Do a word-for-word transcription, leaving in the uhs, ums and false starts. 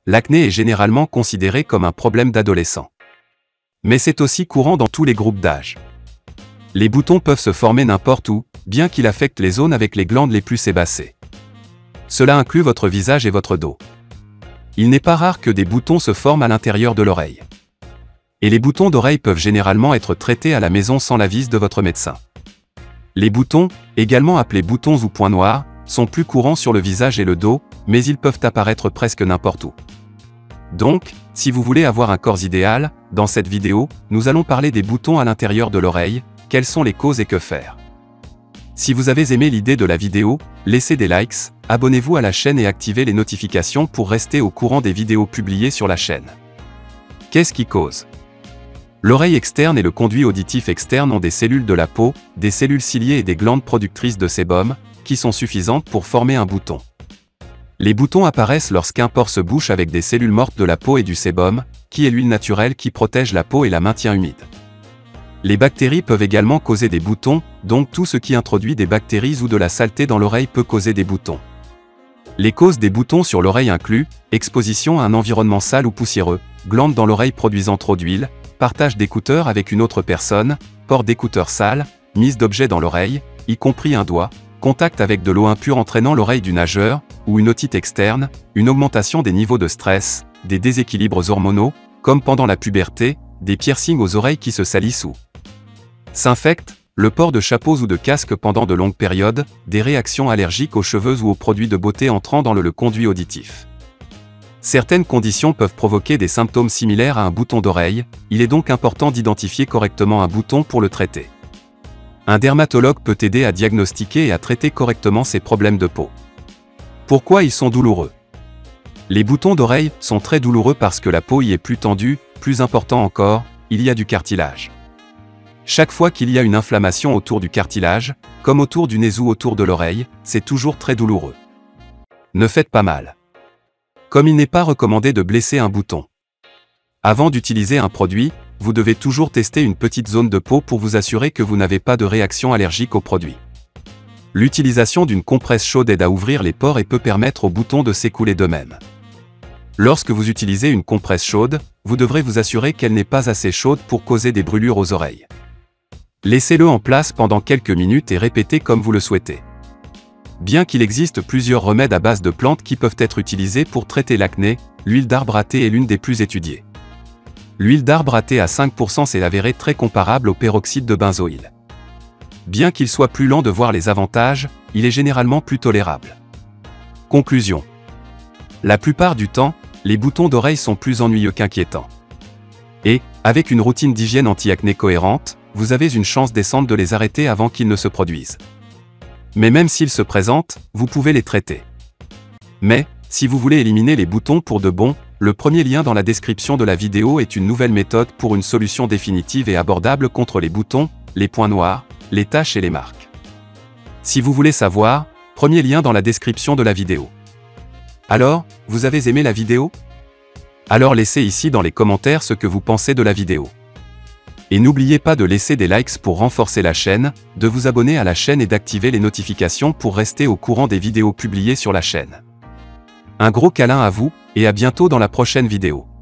L'acné est généralement considéré comme un problème d'adolescent. Mais c'est aussi courant dans tous les groupes d'âge. Les boutons peuvent se former n'importe où, bien qu'il affecte les zones avec les glandes les plus sébacées. Cela inclut votre visage et votre dos. Il n'est pas rare que des boutons se forment à l'intérieur de l'oreille. Et les boutons d'oreille peuvent généralement être traités à la maison sans l'avis de votre médecin. Les boutons, également appelés boutons ou points noirs, sont plus courants sur le visage et le dos, mais ils peuvent apparaître presque n'importe où. Donc, si vous voulez avoir un corps idéal, dans cette vidéo, nous allons parler des boutons à l'intérieur de l'oreille, quelles sont les causes et que faire. Si vous avez aimé l'idée de la vidéo, laissez des likes, abonnez-vous à la chaîne et activez les notifications pour rester au courant des vidéos publiées sur la chaîne. Qu'est-ce qui cause? L'oreille externe et le conduit auditif externe ont des cellules de la peau, des cellules ciliées et des glandes productrices de sébum, qui sont suffisantes pour former un bouton. Les boutons apparaissent lorsqu'un pore se bouche avec des cellules mortes de la peau et du sébum, qui est l'huile naturelle qui protège la peau et la maintient humide. Les bactéries peuvent également causer des boutons, donc tout ce qui introduit des bactéries ou de la saleté dans l'oreille peut causer des boutons. Les causes des boutons sur l'oreille incluent exposition à un environnement sale ou poussiéreux, glandes dans l'oreille produisant trop d'huile, partage d'écouteurs avec une autre personne, port d'écouteurs sales, mise d'objets dans l'oreille, y compris un doigt, contact avec de l'eau impure entraînant l'oreille du nageur, ou une otite externe, une augmentation des niveaux de stress, des déséquilibres hormonaux, comme pendant la puberté, des piercings aux oreilles qui se salissent ou s'infectent, le port de chapeaux ou de casques pendant de longues périodes, des réactions allergiques aux cheveux ou aux produits de beauté entrant dans le, le conduit auditif. Certaines conditions peuvent provoquer des symptômes similaires à un bouton d'oreille, il est donc important d'identifier correctement un bouton pour le traiter. Un dermatologue peut aider à diagnostiquer et à traiter correctement ces problèmes de peau. Pourquoi ils sont douloureux? Les boutons d'oreille sont très douloureux parce que la peau y est plus tendue, plus important encore, il y a du cartilage. Chaque fois qu'il y a une inflammation autour du cartilage, comme autour du nez ou autour de l'oreille, c'est toujours très douloureux. Ne faites pas mal. Comme il n'est pas recommandé de blesser un bouton. Avant d'utiliser un produit, vous devez toujours tester une petite zone de peau pour vous assurer que vous n'avez pas de réaction allergique au produit. L'utilisation d'une compresse chaude aide à ouvrir les pores et peut permettre aux boutons de s'écouler d'eux-mêmes. Lorsque vous utilisez une compresse chaude, vous devrez vous assurer qu'elle n'est pas assez chaude pour causer des brûlures aux oreilles. Laissez-le en place pendant quelques minutes et répétez comme vous le souhaitez. Bien qu'il existe plusieurs remèdes à base de plantes qui peuvent être utilisés pour traiter l'acné, l'huile d'arbre à thé est l'une des plus étudiées. L'huile d'arbre à thé à cinq pour cent s'est avérée très comparable au peroxyde de benzoïle. Bien qu'il soit plus lent de voir les avantages, il est généralement plus tolérable. Conclusion. La plupart du temps, les boutons d'oreille sont plus ennuyeux qu'inquiétants. Et, avec une routine d'hygiène anti-acné cohérente, vous avez une chance décente de les arrêter avant qu'ils ne se produisent. Mais même s'ils se présentent, vous pouvez les traiter. Mais, si vous voulez éliminer les boutons pour de bon, le premier lien dans la description de la vidéo est une nouvelle méthode pour une solution définitive et abordable contre les boutons, les points noirs, les taches et les marques. Si vous voulez savoir, premier lien dans la description de la vidéo. Alors, vous avez aimé la vidéo? Alors laissez ici dans les commentaires ce que vous pensez de la vidéo. Et n'oubliez pas de laisser des likes pour renforcer la chaîne, de vous abonner à la chaîne et d'activer les notifications pour rester au courant des vidéos publiées sur la chaîne. Un gros câlin à vous, et à bientôt dans la prochaine vidéo.